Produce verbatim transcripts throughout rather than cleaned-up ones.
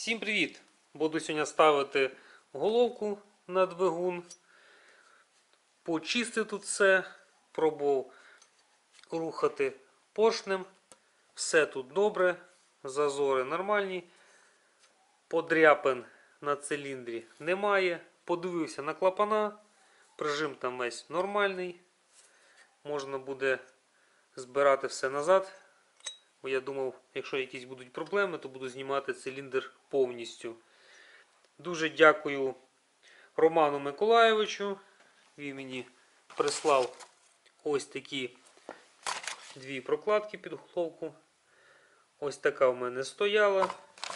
Всім привіт! Буду сьогодні ставити головку на двигун. Почистив тут все, пробував рухати поршнем. Все тут добре, зазори нормальні, подряпин на циліндрі немає. Подивився на клапана, прижим там весь нормальний. Можна буде збирати все назад. Бо я думав, якщо якісь будуть проблеми, то буду знімати циліндр повністю. Дуже дякую Роману Миколайовичу. Він мені прислав ось такі дві прокладки під головку. Ось така в мене стояла.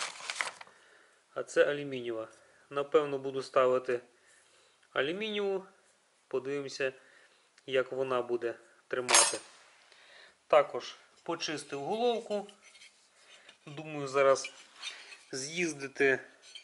А це алюмінієва. Напевно, буду ставити алюмінієву. Подивимося, як вона буде тримати. Також почистив головку. Думаю, зараз з'їздити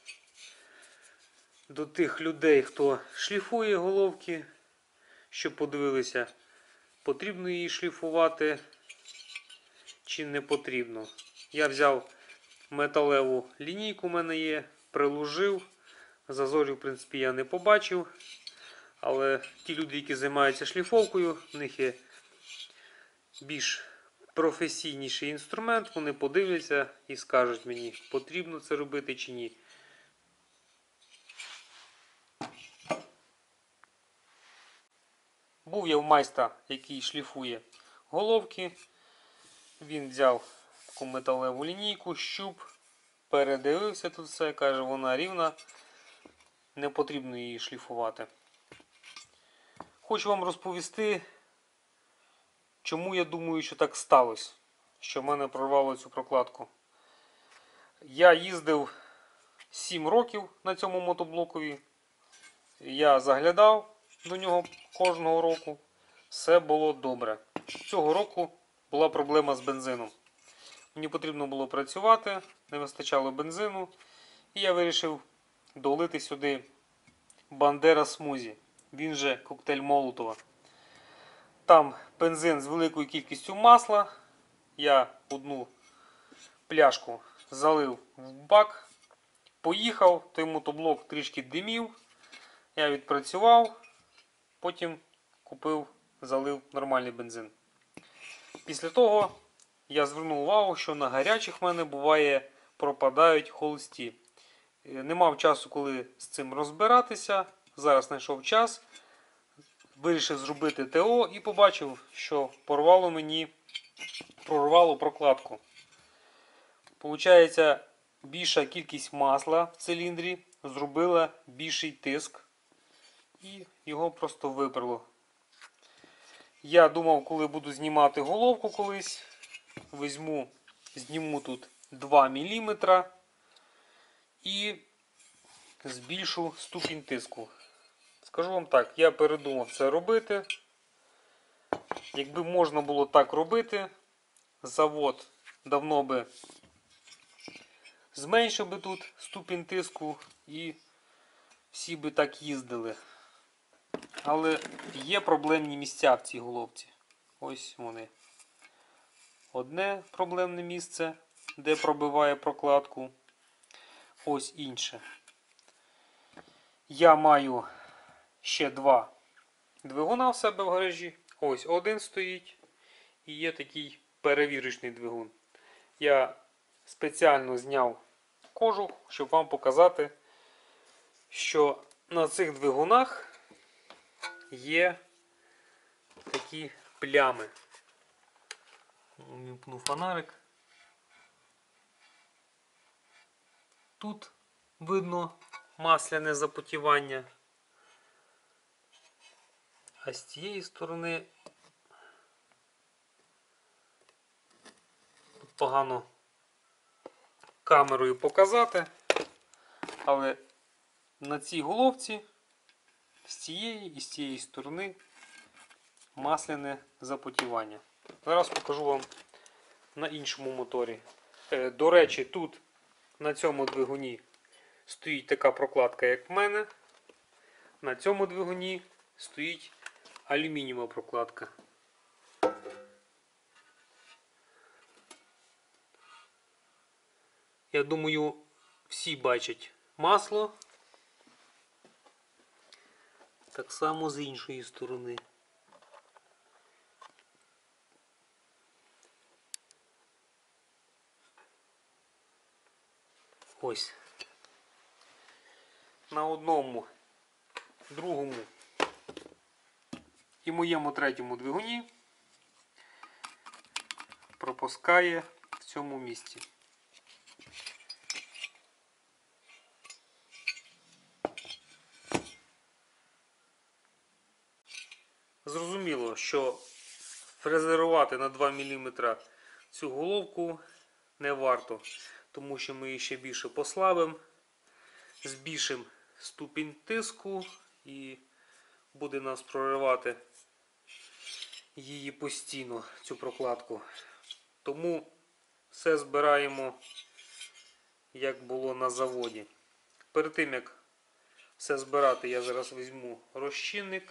до тих людей, хто шліфує головки, щоб подивилися, потрібно її шліфувати чи не потрібно. Я взяв металеву лінійку, у мене є, приложив. Зазорів, в принципі, я не побачив. Але ті люди, які займаються шліфовкою, в них є більш професійніший інструмент, вони подивляться і скажуть мені, потрібно це робити чи ні. Був я в майстра, який шліфує головки. Він взяв таку металеву лінійку, щуп, передивився тут все, каже, вона рівна, не потрібно її шліфувати. Хочу вам розповісти, чому я думаю, що так сталося, що в мене прорвало цю прокладку. Я їздив сім років на цьому мотоблокові. Я заглядав до нього кожного року. Все було добре. Цього року була проблема з бензином. Мені потрібно було працювати, не вистачало бензину. І я вирішив долити сюди Бандера Смузі. Він же коктейль Молотова. Там бензин з великою кількістю масла. Я одну пляшку залив в бак. Поїхав, той мотоблок трішки димів. Я відпрацював. Потім купив, залив нормальний бензин. Після того я звернув увагу, що на гарячих в мене буває пропадають холості. Не мав часу, коли з цим розбиратися. Зараз знайшов час. Вирішив зробити ТО і побачив, що порвало мені, прорвало прокладку. Получається, більша кількість масла в циліндрі зробила більший тиск. І його просто виперло. Я думав, коли буду знімати головку колись, візьму, зніму тут два міліметри і збільшу ступінь тиску. Скажу вам так, я передумав це робити. Якби можна було так робити, завод давно би зменшив би тут ступінь тиску і всі би так їздили. Але є проблемні місця в цій головці. Ось вони. Одне проблемне місце, де пробиває прокладку. Ось інше. Я маю ще два двигуна в себе в гаражі. Ось один стоїть. І є такий перевірочний двигун. Я спеціально зняв кожух, щоб вам показати, що на цих двигунах є такі плями. Вимкну фонарик. Тут видно масляне запотівання. А з цієї сторони тут погано камерою показати, але на цій головці з цієї і з цієї сторони масляне запотівання. Зараз покажу вам на іншому моторі. До речі, тут на цьому двигуні стоїть така прокладка, як в мене. На цьому двигуні стоїть алюмінієва прокладка. Я думаю, всі бачать масло. Так само з іншої сторони. Ось. На одному, другому і моєму третьому двигуні пропускає в цьому місці. Зрозуміло, що фрезерувати на два міліметри цю головку не варто, тому що ми її ще більше послабимо, збільшимо ступінь тиску і буде нас проривати її постійно, цю прокладку. Тому все збираємо, як було на заводі. Перед тим, як все збирати, я зараз візьму розчинник.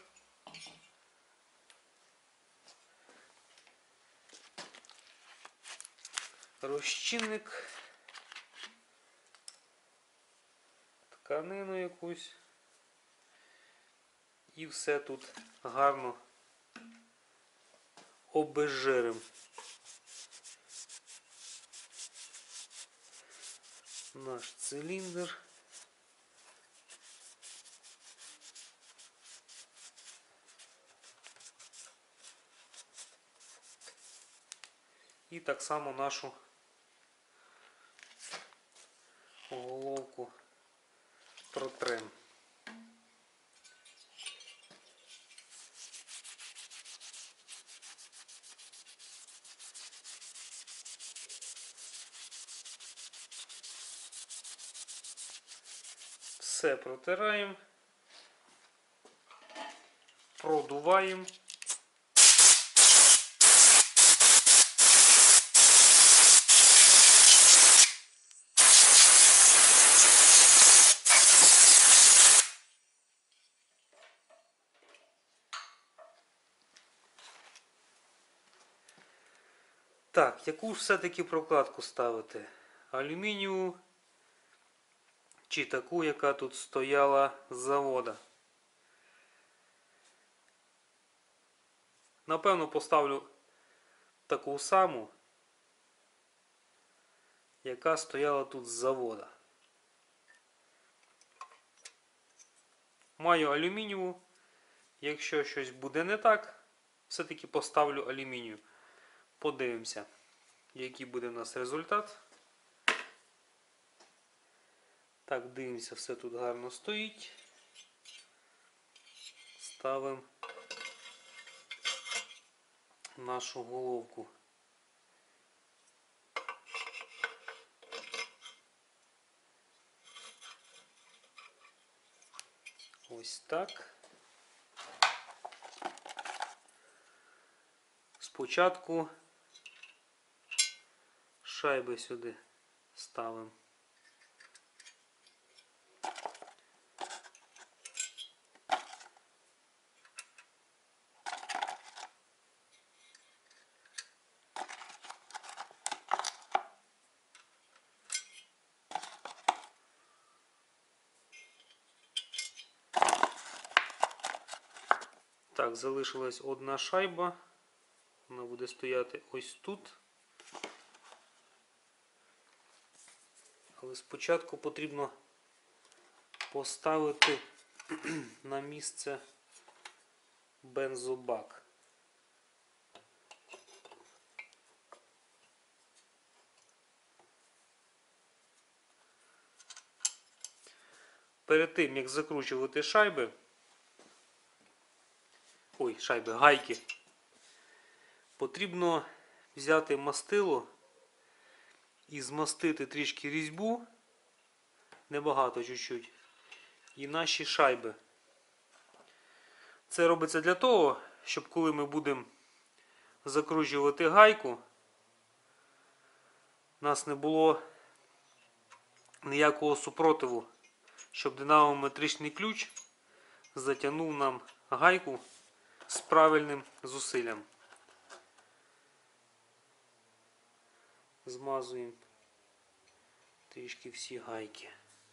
Розчинник, тканину якусь і все тут гарно обезжиримо. Наш циліндр. І так само нашу головку протрем. Все протираємо, продуваємо. Так, яку ж все-таки прокладку ставити? Алюмінієву чи таку, яка тут стояла з завода? Напевно, поставлю таку саму, яка стояла тут з завода. Маю алюмінієву. Якщо щось буде не так, все-таки поставлю алюмінію. Подивимося, який буде у нас результат. Так, дивимося, все тут гарно стоїть. Ставимо нашу головку. Ось так. Спочатку шайби сюди ставимо. Так, залишилась одна шайба. Вона буде стояти ось тут. Але спочатку потрібно поставити на місце бензобак. Перед тим, як закручувати шайби, ой, шайби, гайки, потрібно взяти мастило і змастити трішки різьбу, небагато, чуть-чуть, і наші шайби. Це робиться для того, щоб коли ми будемо закручувати гайку, у нас не було ніякого супротиву, щоб динамометричний ключ затягнув нам гайку з правильним зусиллям. Змазуємо трішки всі гайки.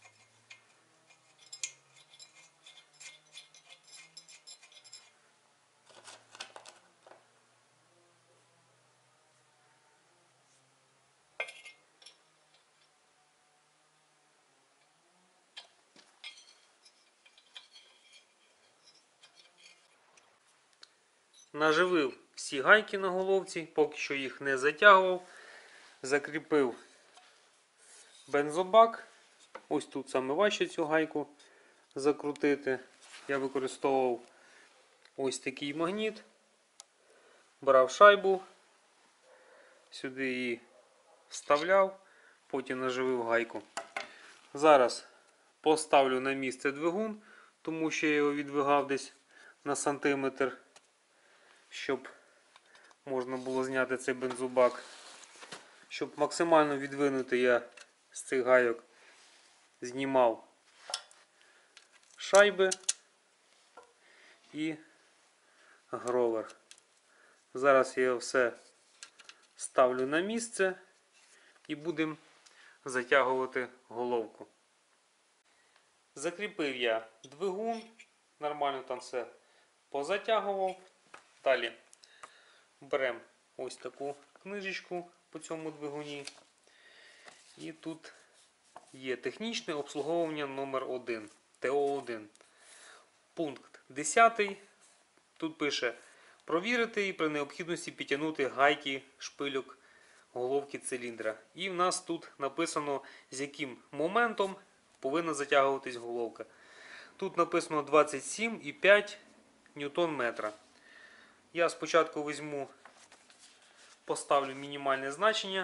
Наживив всі гайки на головці, поки що їх не затягував. Закріпив бензобак. Ось тут саме важче цю гайку закрутити. Я використовував ось такий магніт. Брав шайбу, сюди її вставляв, потім наживив гайку. Зараз поставлю на місце двигун, тому що я його відвигав десь на сантиметр, щоб можна було зняти цей бензобак. Щоб максимально відвинути, я з цих гайок знімав шайби і гровер. Зараз я все ставлю на місце і будемо затягувати головку. Закріпив я двигун, нормально там все позатягував. Далі беремо ось таку книжечку по цьому двигуні. І тут є технічне обслуговування номер один, Т О один. Пункт десятий. Тут пише: провірити і при необхідності підтягнути гайки шпильок головки циліндра. І в нас тут написано, з яким моментом повинна затягуватись головка. Тут написано двадцять сім і п'ять ньютон метра. Я спочатку візьму, поставлю мінімальне значення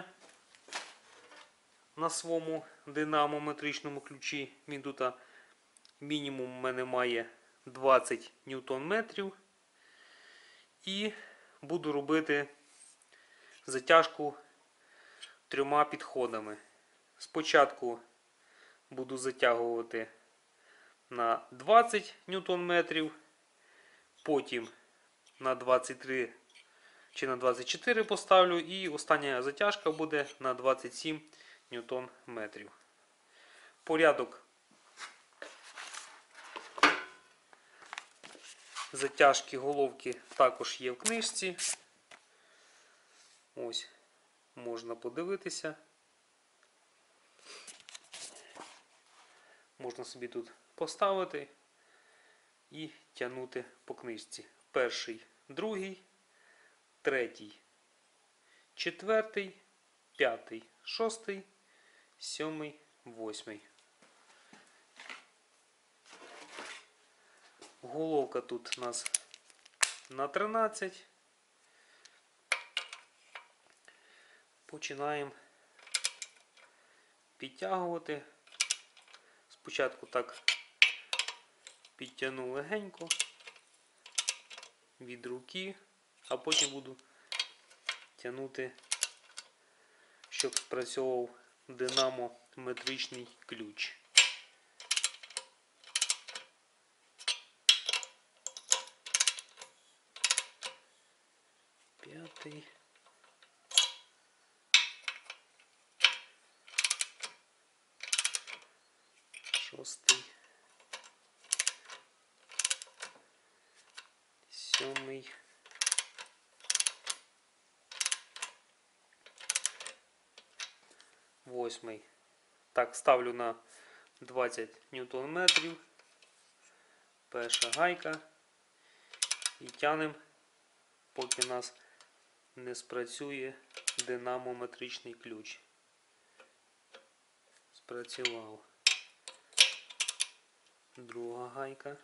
на своєму динамометричному ключі. Він тут мінімум у мене має двадцять ньютон метрів. І буду робити затяжку трьома підходами. Спочатку буду затягувати на двадцять ньютон метрів, потім на двадцять три чи на двадцять чотири поставлю, і остання затяжка буде на двадцять сім ньютон метрів. Порядок затяжки головки також є в книжці. Ось, можна подивитися. Можна собі тут поставити і тягнути по книжці. Перший, другий, третій, четвертий, п'ятий, шостий, сьомий, восьмий. Головка тут у нас на тринадцять. Починаємо підтягувати. Спочатку так підтягну легенько від руки, а потім буду тягнути, щоб спрацьовував динамометричний ключ. П'ятий. Шостий. Сьомий. Восьмий. Так, ставлю на двадцять ньютон метрів. Перша гайка. І тянемо, поки у нас не спрацює динамометричний ключ. Спрацював. Друга гайка.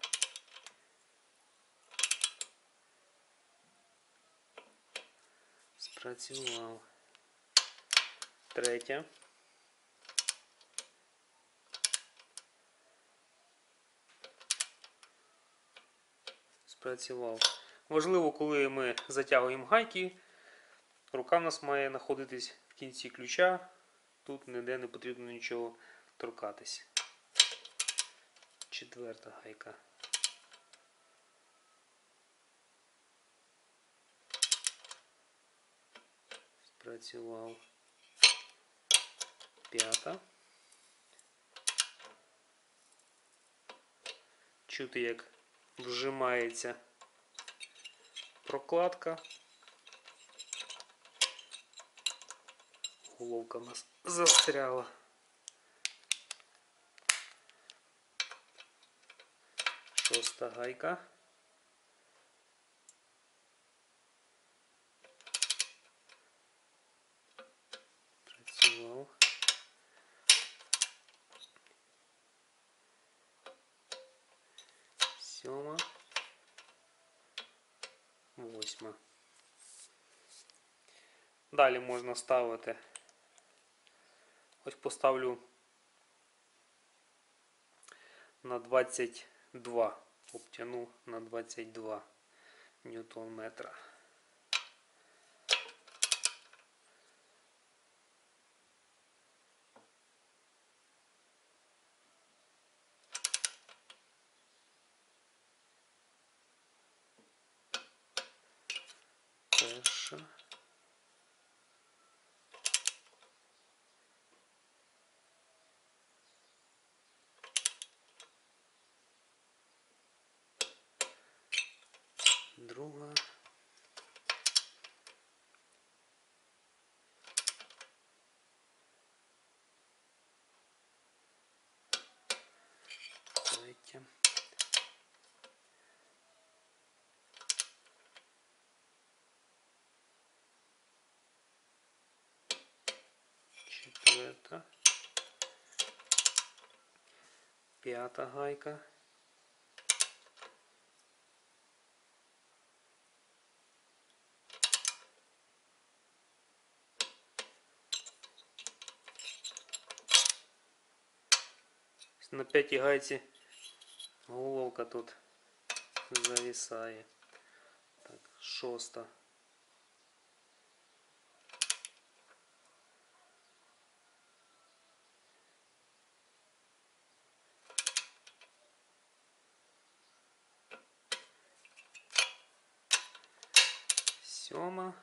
Спрацював. Третя. Спрацював. Важливо, коли ми затягуємо гайки, рука в нас має знаходитись в кінці ключа. Тут ніде не потрібно нічого торкатись. Четверта гайка. Спрацював. П'ята. Чути, як вжимається прокладка. Головка у нас застряла. Шоста гайка. Працював. Сьома. Восьма. Далі можна ставити. Ось поставлю на двадцять два. Обтяну на двадцять два ньютон метра. Перша. Друга. Третя. Четверта. П'ята гайка. На п'ятій гайці головка тут зависає. Так, шоста. Сьома.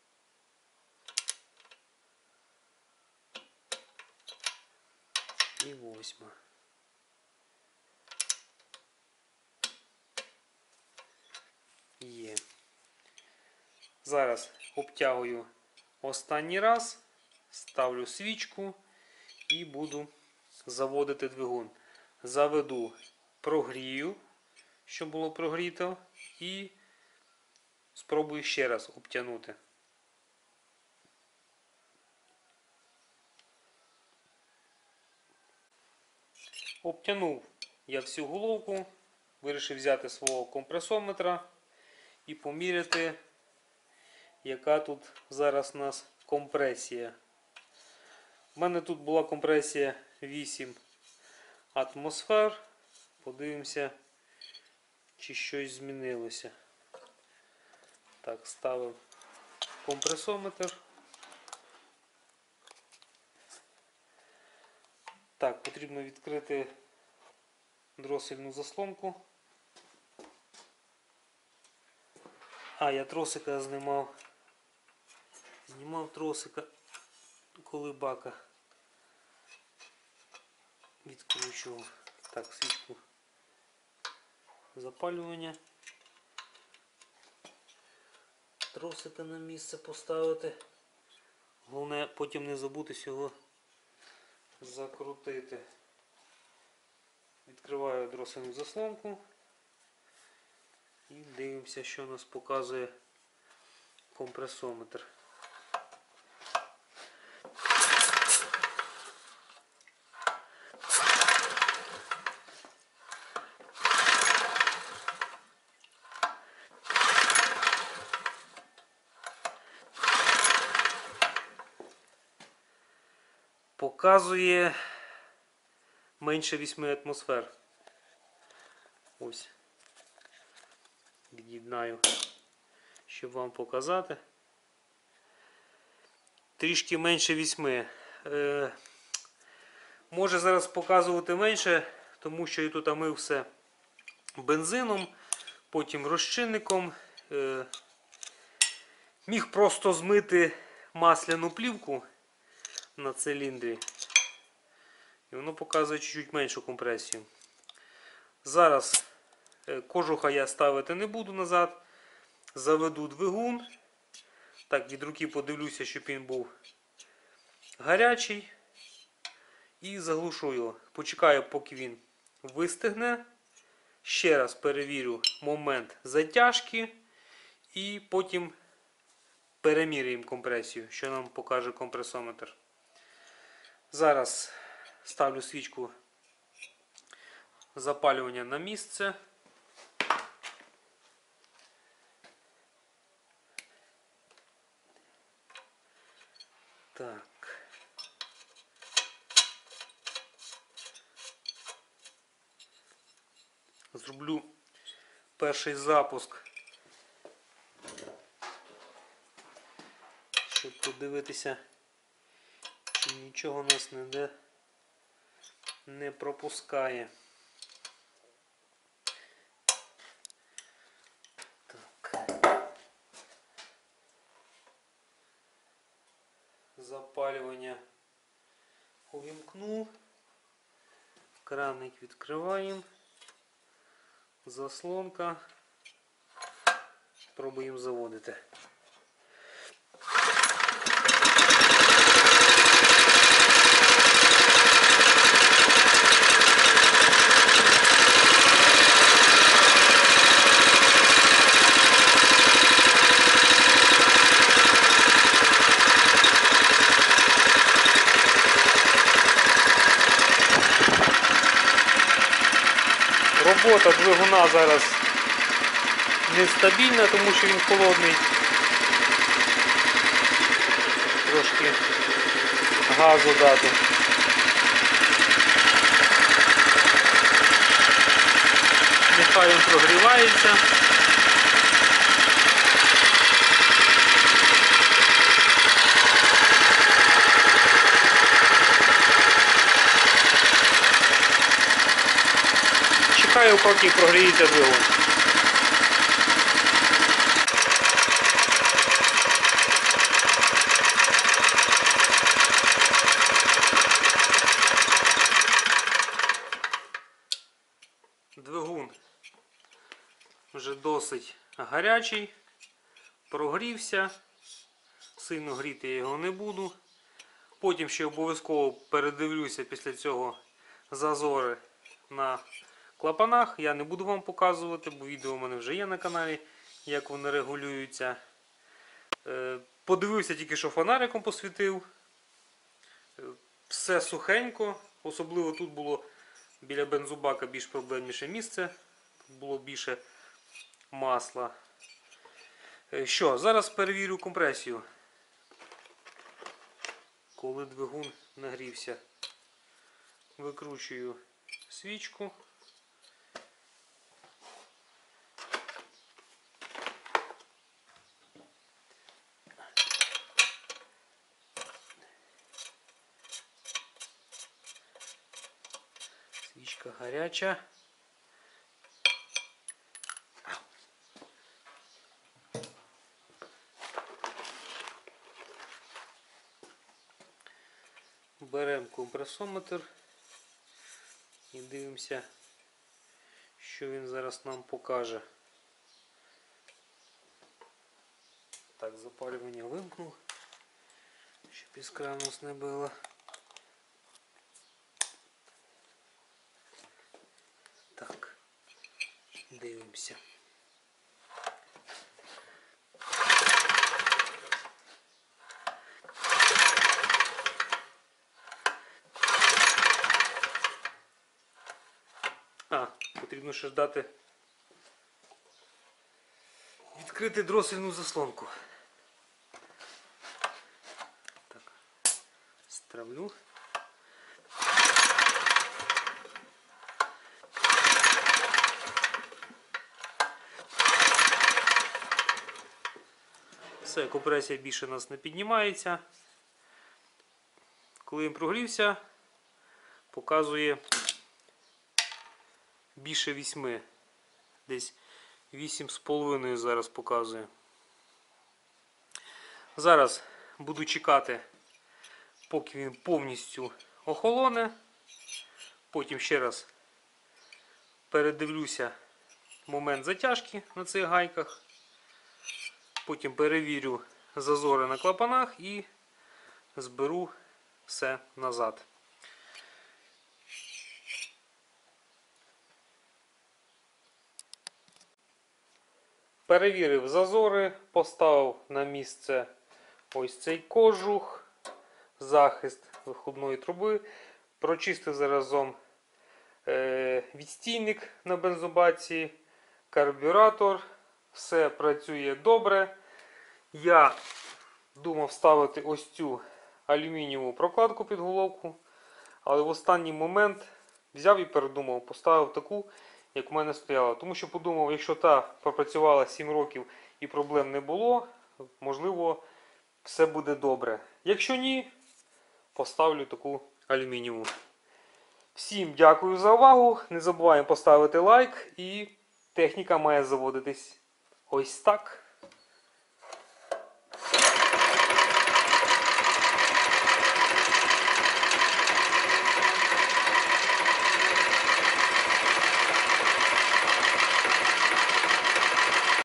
І восьма. Є. Зараз обтягую останній раз, ставлю свічку і буду заводити двигун. Заведу, прогрію, щоб було прогріто, і спробую ще раз обтягнути. Обтягнув я всю головку, вирішив взяти свого компресометра і поміряти, яка тут зараз у нас компресія. У мене тут була компресія вісім атмосфер. Подивимося, чи щось змінилося. Так, ставив компресометр. Так, потрібно відкрити дросельну заслонку. А, я тросика знімав. Знімав тросика, коли бака відкручував. Так, свічку запалювання. Тросика на місце поставити. Головне потім не забутись його закрутити. Відкриваю дросельну заслонку і дивимося, що нас показує компресометр. Показує менше вісьми атмосфер. Ось. Від'єднаю, щоб вам показати. Трішки менше вісьми. Е, може зараз показувати менше, тому що я тут мив все бензином, потім розчинником. Е, міг просто змити масляну плівку на циліндрі. І воно показує чуть-чуть меншу компресію. Зараз Кожуха я ставити не буду назад. Заведу двигун. Так, від руки подивлюся, щоб він був гарячий. І заглушу його. Почекаю, поки він вистигне. Ще раз перевірю момент затяжки. І потім переміряємо компресію, що нам покаже компресометр. Зараз ставлю свічку запалювання на місце. Так. Зроблю перший запуск, щоб подивитися, чи нічого нас ніде не пропускає. Так. Запалювання увімкнув. Кранник відкриваємо. Заслонка. Пробуємо заводити. Робота двигуна зараз нестабільна, тому що він холодний. Трошки газу дати. Нехай він прогрівається. Чекаю, поки прогріється двигун. Двигун вже досить гарячий, прогрівся, сильно гріти я його не буду. Потім ще обов'язково передивлюся після цього зазори на клапанах. Я не буду вам показувати, бо відео у мене вже є на каналі, як вони регулюються. Подивився тільки, що фонариком посвітив. Все сухенько, особливо тут було біля бензобака більш проблемніше місце, тут було більше масла. Що, зараз перевірю компресію. Коли двигун нагрівся, викручую свічку. Свічка гаряча. Беремо компресометр і дивимося, що він зараз нам покаже. Так, запалювання вимкнув, щоб іскра нас не била. Так, дивимося. А, потрібно ще ждати, відкрити дросельну заслонку. Так, стравлю. Все, компресія більше у нас не піднімається. Коли він прогрівся, показує більше вісьми. Десь вісім з половиною зараз показує. Зараз буду чекати, поки він повністю охолоне. Потім ще раз передивлюся момент затяжки на цих гайках. Потім перевірю зазори на клапанах і зберу все назад. Перевірив зазори, поставив на місце ось цей кожух, захист виходної труби, прочистив заразом е, відстійник на бензобаці, карбюратор, все працює добре. Я думав ставити ось цю алюмінієву прокладку під головку, але в останній момент взяв і передумав, поставив таку, як у мене стояла. Тому що подумав, якщо та пропрацювала сім років і проблем не було, можливо, все буде добре. Якщо ні, поставлю таку алюмінієву. Всім дякую за увагу. Не забуваємо поставити лайк, і техніка має заводитись ось так.